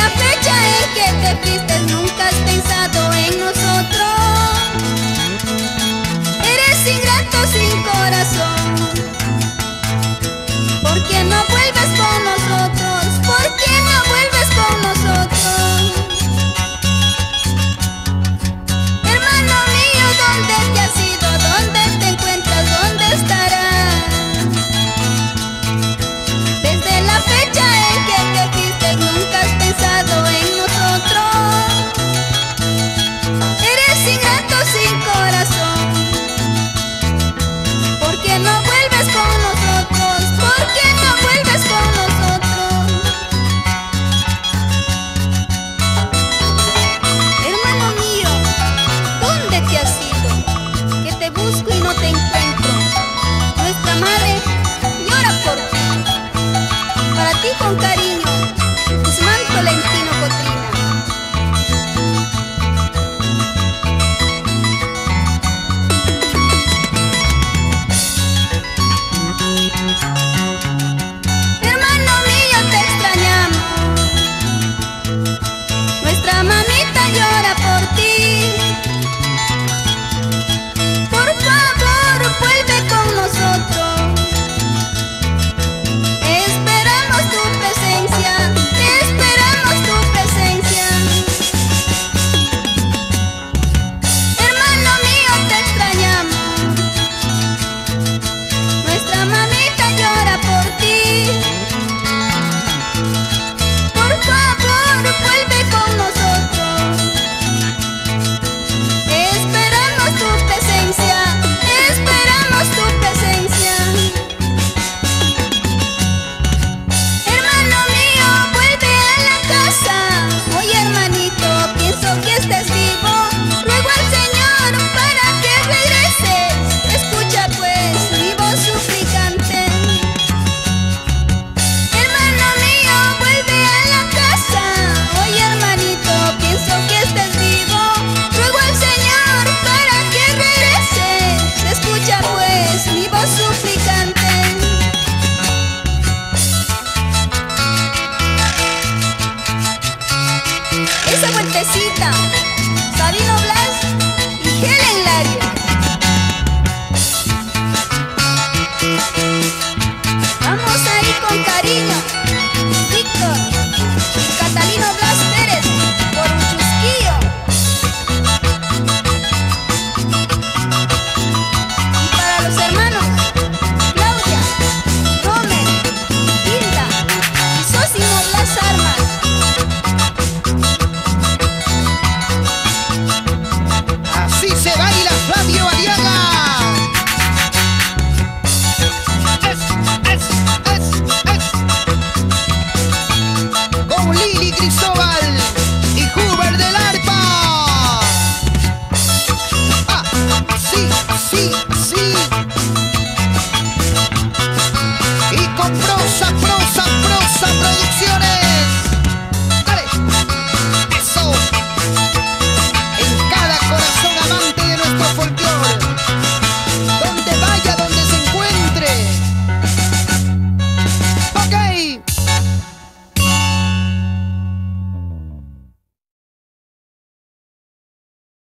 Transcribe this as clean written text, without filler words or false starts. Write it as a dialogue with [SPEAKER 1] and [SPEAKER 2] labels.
[SPEAKER 1] la fecha en que te fuiste nunca has pensado en nosotros. Eres ingrato sin corazón. ¿Por qué no vuelves con nosotros? ¿Por qué no vuelves con nosotros? Hermano mío, ¿dónde te has ido? ¿Dónde te encuentras? ¿Dónde estarás? Desde la fecha en que te fuiste nunca has pensado en nosotros. Eres ingrato sin corazón. ¿Por qué no vuelves con nosotros? ¿Por qué no vuelves con nosotros? Hermano mío, ¿dónde te has ido? Que te busco y no te encuentro. Nuestra madre llora por ti. Para ti con cariño, Guzmán Tolentino Cotrina. Hermano mío, te extrañamos. Nuestra mamita llora por ti. Por favor, vuelve con nosotros. Esperamos tu presencia. Esperamos tu presencia. Hermano mío, te extrañamos. Nuestra mamita llora por ti. Por favor, vuelve con nosotros. Esperamos tu presencia. Esperamos tu presencia. Hermano mío, vuelve a la casa. Oye, hermanito, pienso que estés vivo. Ruego al Señor para que regreses. Escucha pues mi voz suplicante. Hermano mío, vuelve a la casa. Oye, hermanito, pienso que estés vivo. Ruego al Señor para que regreses. Escucha pues mi voz suplicante. Esa vueltecita, Sabino Blas y Helen Lario.